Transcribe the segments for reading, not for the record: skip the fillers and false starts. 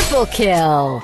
Triple kill.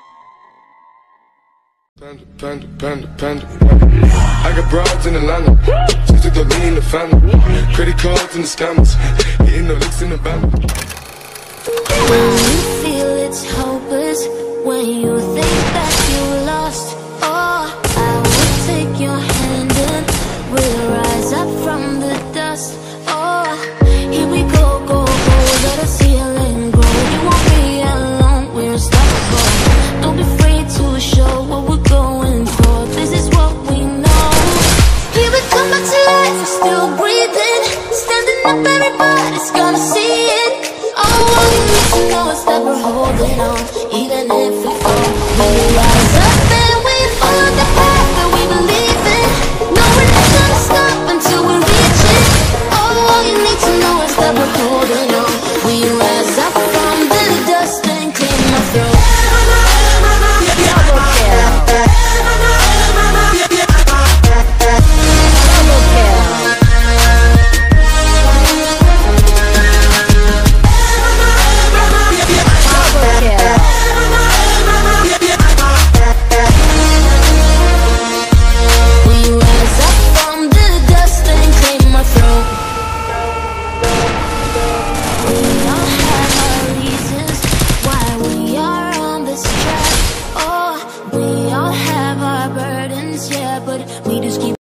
Panda. I got broads in Atlanta. Just took the lean in the family. Credit cards and the scammers. Hitting the licks in the band. When you feel it's hopeless, when you think that you lost, oh, I will take your hand and we'll rise up from the dust. Oh, here we go, let us heal and grow. You won't be alone, we're unstoppable. Don't be afraid to show what we're going for. This is what we know. Here we come back to life, we're still breathing. Standing up, everybody's gonna see it. All you need to know is that we're holding on, even if we fall.